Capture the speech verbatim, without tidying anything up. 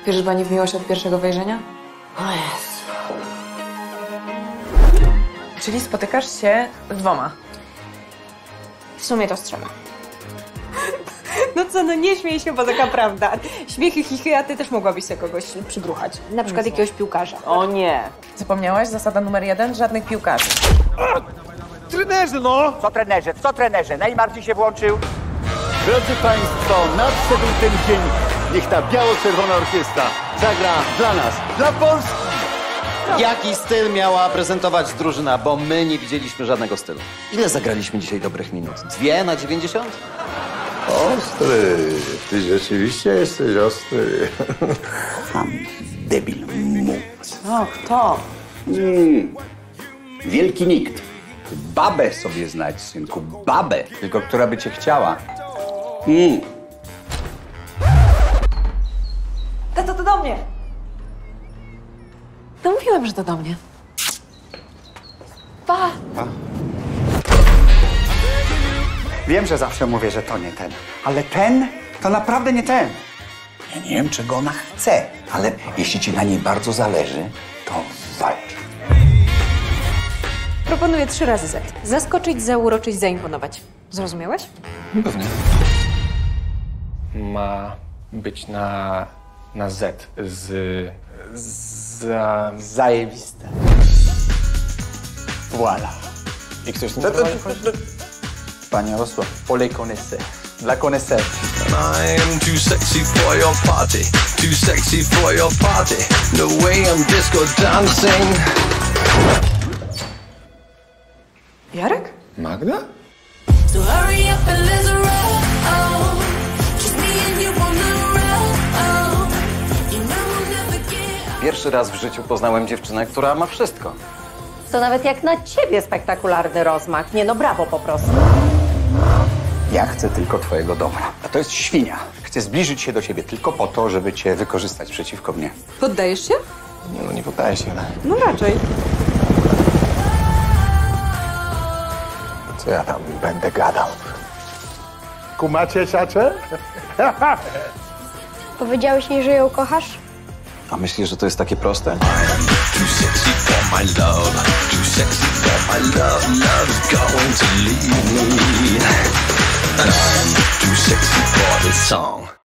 Wierzysz pani w miłość od pierwszego wejrzenia? O Jezu. Czyli spotykasz się z dwoma? W sumie to z trzema. No co, no nie śmiej się, bo taka prawda. Śmiechy, chichy, a ty też mogłabyś sobie kogoś przygruchać. Na przykład jakiegoś piłkarza. O nie. Zapomniałaś? Zasada numer jeden? Żadnych piłkarzy. Trenerzy, no! Co trenerze, co trenerze? Neymar ci się włączył? Drodzy Państwo, nadszedł ten dzień. Niech ta biało-czerwona orkiestra zagra dla nas, dla Polski. Jaki styl miała prezentować drużyna, bo my nie widzieliśmy żadnego stylu. Ile zagraliśmy dzisiaj dobrych minut? Dwie na dziewięćdziesiąt? Ostry, ty rzeczywiście jesteś ostry. Ham, debil, muc. O, kto? Mm. Wielki nikt. Babę sobie znać, synku, babę. Tylko która by cię chciała. Mm. Tato, to do mnie! No mówiłam, że to do mnie. Pa! Wiem, że zawsze mówię, że to nie ten. Ale ten to naprawdę nie ten. Ja nie wiem, czego ona chce, ale jeśli ci na niej bardzo zależy, to walcz. Proponuję trzy razy Z. Zaskoczyć, zauroczyć, zaimponować. Zrozumiałeś? Pewnie. Ma być na, na Z. Z... Za... Zajebiste. Voilà. I ktoś tym Panie Osło, ole connaissez. Dla connaissez. I am too sexy for your party, too sexy for your party. The way I'm disco dancing. Jarek? Magda? So hurry up and let's roll. Oh, just me and you on the road. Oh, you know we'll never get. Pierwszy raz w życiu poznałem dziewczynę, która ma wszystko. To nawet jak na ciebie spektakularny rozmach. Nie no, brawo po prostu. Ja chcę tylko twojego dobra. A to jest świnia. Chcę zbliżyć się do ciebie tylko po to, żeby cię wykorzystać przeciwko mnie. Poddajesz się? Nie no, nie poddaję się. No raczej. Co ja tam będę gadał? Kumacie siacze? Powiedziałeś jej, że ją kochasz? A myślisz, że to jest takie proste? Too sexy for my love, too sexy for my love. Love's going to leave me. And I'm too sexy for this song.